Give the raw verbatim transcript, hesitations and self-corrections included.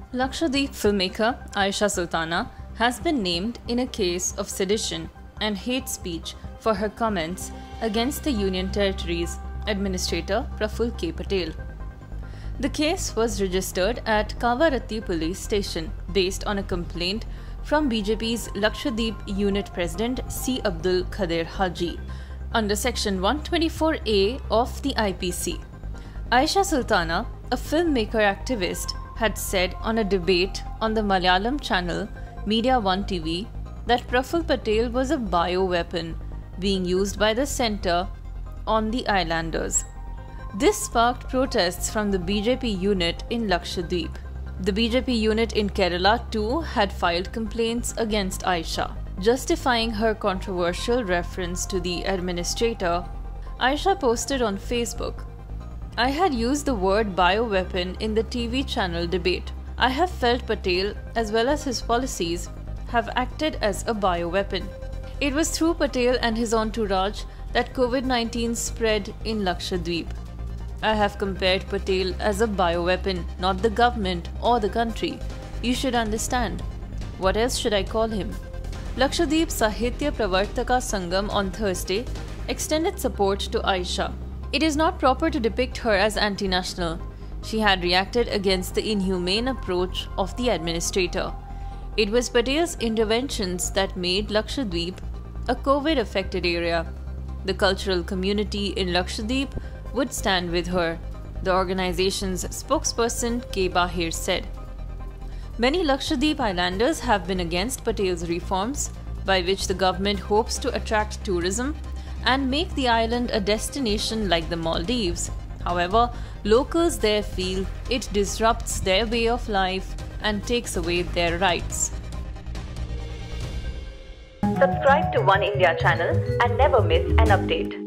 Lakshadweep filmmaker Aisha Sultana has been named in a case of sedition and hate speech for her comments against the Union Territories Administrator Praful K. Patel. The case was registered at Kavaratti Police Station based on a complaint from B J P's Lakshadweep Unit President C. Abdul Khadir Haji under Section one twenty-four A of the I P C. Aisha Sultana, a filmmaker activist, had said on a debate on the Malayalam channel Media One T V that Praful Patel was a bioweapon being used by the centre on the islanders. This sparked protests from the B J P unit in Lakshadweep. The B J P unit in Kerala too had filed complaints against Aisha, justifying her controversial reference to the administrator. Aisha posted on Facebook, "I had used the word bioweapon in the T V channel debate. I have felt Patel, as well as his policies, have acted as a bioweapon. It was through Patel and his entourage that COVID nineteen spread in Lakshadweep. I have compared Patel as a bioweapon, not the government or the country. You should understand. What else should I call him?" Lakshadweep Sahitya Pravartaka Sangam on Thursday extended support to Aisha. It is not proper to depict her as anti-national. She had reacted against the inhumane approach of the administrator. It was Patel's interventions that made Lakshadweep a COVID-affected area. The cultural community in Lakshadweep would stand with her, the organization's spokesperson K. Bahir said. Many Lakshadweep islanders have been against Patel's reforms, by which the government hopes to attract tourism and make the island a destination like the Maldives. However, locals there feel it disrupts their way of life and takes away their rights. Subscribe to One India channel and never miss an update.